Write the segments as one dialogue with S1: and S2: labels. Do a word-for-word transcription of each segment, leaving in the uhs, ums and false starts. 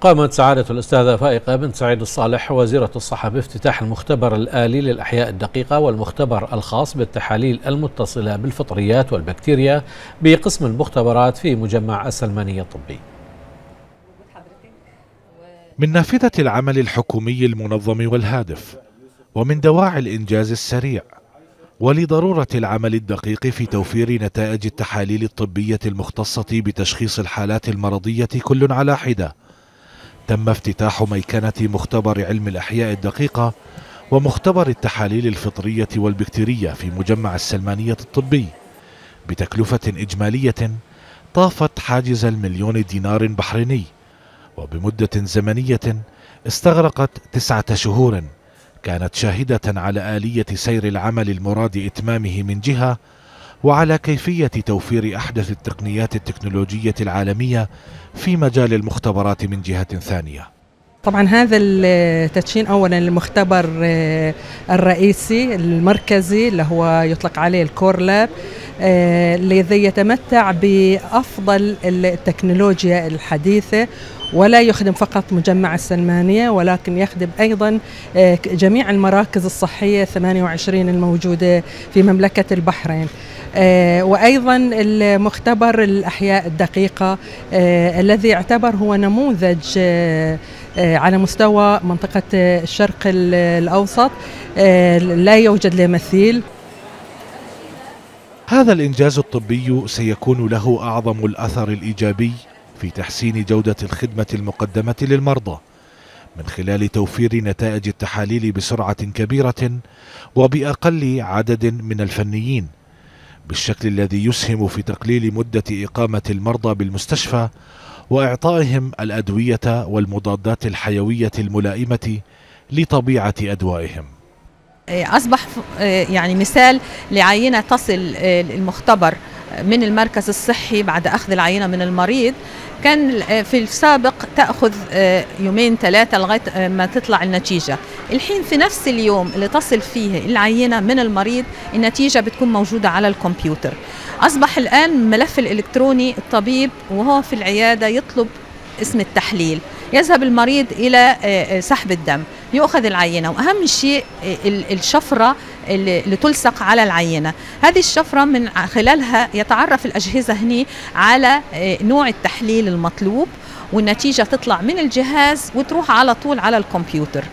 S1: قامت سعادة الأستاذة فائقة بنت سعيد الصالح وزيرة الصحة بافتتاح المختبر الآلي للأحياء الدقيقة والمختبر الخاص بالتحاليل المتصلة بالفطريات والبكتيريا بقسم المختبرات في مجمع السلمانية الطبي.
S2: من نافذة العمل الحكومي المنظم والهادف، ومن دواعي الإنجاز السريع، ولضرورة العمل الدقيق في توفير نتائج التحاليل الطبية المختصة بتشخيص الحالات المرضية كل على حدة، تم افتتاح ميكنة مختبر علم الأحياء الدقيقة ومختبر التحاليل الفطرية والبكتيرية في مجمع السلمانية الطبي بتكلفة إجمالية طافت حاجز المليون دينار بحريني، وبمدة زمنية استغرقت تسعة شهور كانت شاهدة على آلية سير العمل المراد إتمامه من جهة، وعلى كيفية توفير أحدث التقنيات التكنولوجية العالمية في مجال المختبرات من جهة ثانية.
S3: طبعا هذا التدشين أولا المختبر الرئيسي المركزي اللي هو يطلق عليه الكور لاب، الذي يتمتع بأفضل التكنولوجيا الحديثة، ولا يخدم فقط مجمع السلمانية ولكن يخدم أيضا جميع المراكز الصحية ثمانية وعشرين الموجودة في مملكة البحرين. وأيضا المختبر الأحياء الدقيقة الذي يعتبر هو نموذج على مستوى منطقة الشرق الأوسط، لا يوجد له مثيل.
S2: هذا الإنجاز الطبي سيكون له أعظم الأثر الإيجابي في تحسين جودة الخدمة المقدمة للمرضى من خلال توفير نتائج التحاليل بسرعة كبيرة وبأقل عدد من الفنيين، بالشكل الذي يسهم في تقليل مدة إقامة المرضى بالمستشفى وإعطائهم الأدوية والمضادات الحيوية الملائمة لطبيعة أدوائهم.
S4: أصبح يعني مثال لعينة تصل المختبر من المركز الصحي بعد أخذ العينة من المريض. كان في السابق تأخذ يومين ثلاثة لغاية ما تطلع النتيجة، الحين في نفس اليوم اللي تصل فيه العينة من المريض النتيجة بتكون موجودة على الكمبيوتر. أصبح الآن ملف الإلكتروني، الطبيب وهو في العيادة يطلب اسم التحليل، يذهب المريض إلى سحب الدم، يؤخذ العينة، وأهم شيء الشفرة اللي تلصق على العينة. هذه الشفرة من خلالها يتعرف الأجهزة هني على نوع التحليل المطلوب، والنتيجة تطلع من الجهاز وتروح على طول على الكمبيوتر.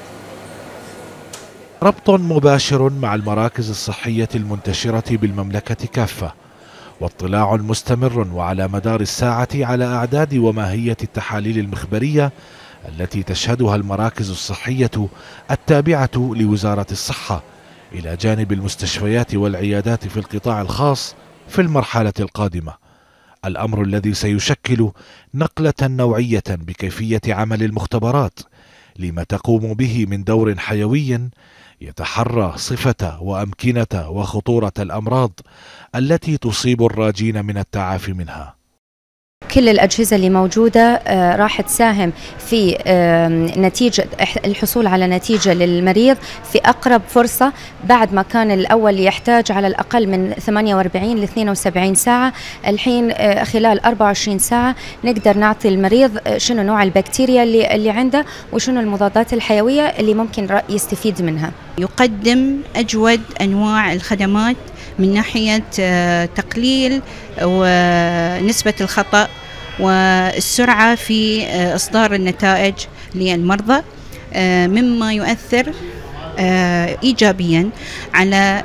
S2: ربط مباشر مع المراكز الصحية المنتشرة بالمملكة كافة، واطلاع مستمر وعلى مدار الساعة على أعداد وماهية التحاليل المخبرية التي تشهدها المراكز الصحية التابعة لوزارة الصحة، إلى جانب المستشفيات والعيادات في القطاع الخاص في المرحلة القادمة، الأمر الذي سيشكل نقلة نوعية بكيفية عمل المختبرات لما تقوم به من دور حيوي يتحرى صفة وأمكنة وخطورة الأمراض التي تصيب الراجين من التعافي منها.
S5: كل الأجهزة اللي موجودة راح تساهم في نتيجة الحصول على نتيجة للمريض في أقرب فرصة، بعد ما كان الأول يحتاج على الأقل من ثمانية وأربعين ل اثنين وسبعين ساعة، الحين خلال أربعة وعشرين ساعة نقدر نعطي المريض شنو نوع البكتيريا اللي اللي عنده وشنو المضادات الحيوية اللي ممكن يستفيد منها.
S6: يقدم أجود أنواع الخدمات من ناحية تقليل ونسبة الخطأ والسرعة في إصدار النتائج للمرضى، مما يؤثر إيجابيا على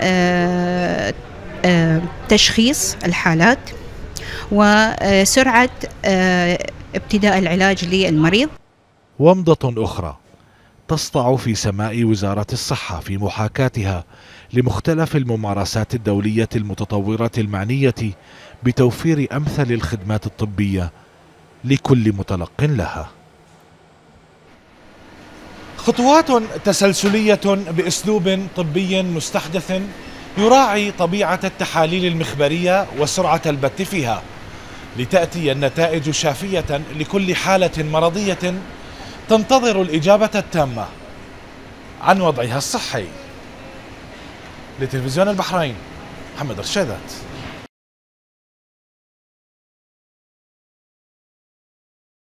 S6: تشخيص الحالات وسرعة ابتداء العلاج للمريض.
S2: ومضة أخرى تسطع في سماء وزارة الصحة في محاكاتها لمختلف الممارسات الدولية المتطورة المعنية بتوفير أمثل الخدمات الطبية لكل متلق لها. خطوات تسلسلية بأسلوب طبي مستحدث يراعي طبيعة التحاليل المخبرية وسرعة البت فيها، لتأتي النتائج شافية لكل حالة مرضية تنتظر الإجابة التامة عن وضعها الصحي. لتلفزيون البحرين، محمد رشادات.